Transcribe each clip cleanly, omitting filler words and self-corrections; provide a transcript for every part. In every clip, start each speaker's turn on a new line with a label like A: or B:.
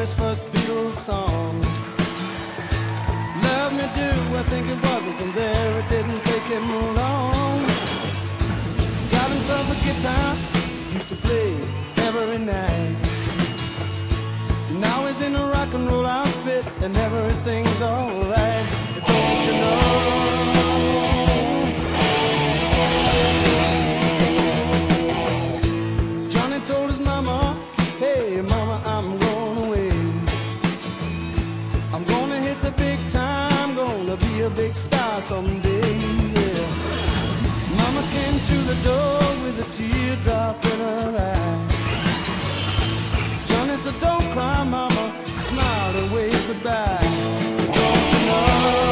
A: his first Beatles song. Love Me Do, I think it was, and from there it didn't take him long. Got himself a guitar, used to play every night. Now he's in a rock and roll outfit and everything's alright. Don't you know? Johnny told his mama, hey mama, I'm going away. I'm gonna hit the big time, gonna be a big star someday, yeah. Mama came to the door with a teardrop in her eye. Johnny said, don't cry, mama, smiled and waved goodbye. Don't you know?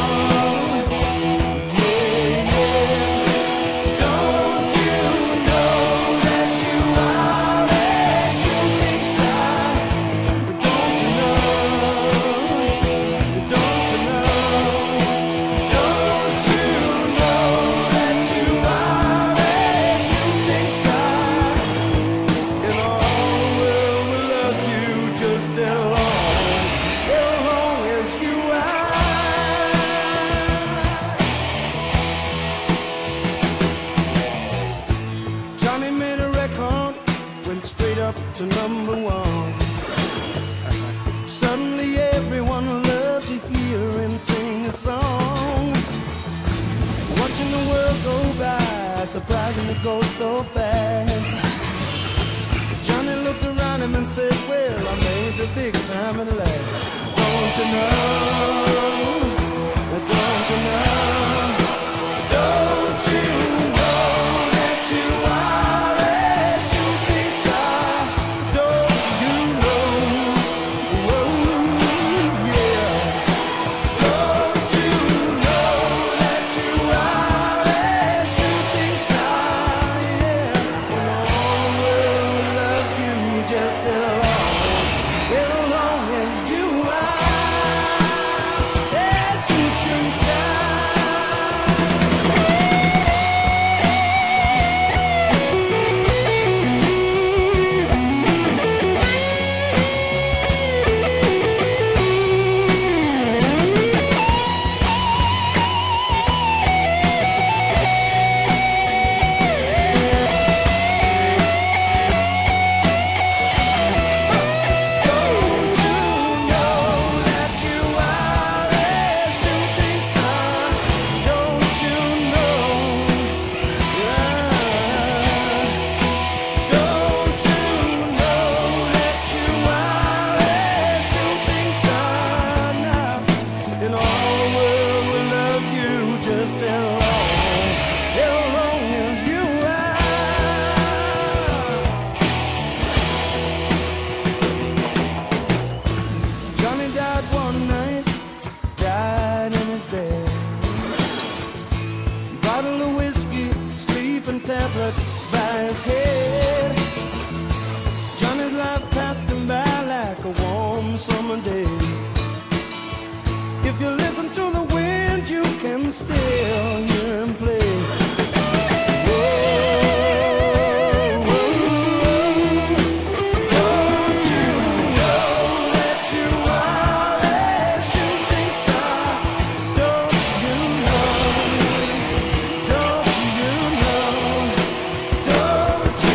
A: To number one. Suddenly everyone loved to hear him sing a song. Watching the world go by, surprising it goes so fast. Johnny looked around him and said, well, I made the big time at last. Don't you know? Don't you know? Don't you know that you are? Tablets by his head. Johnny's life passed him by like a warm summer day. If you listen to the wind, you can still hear him play.
B: Don't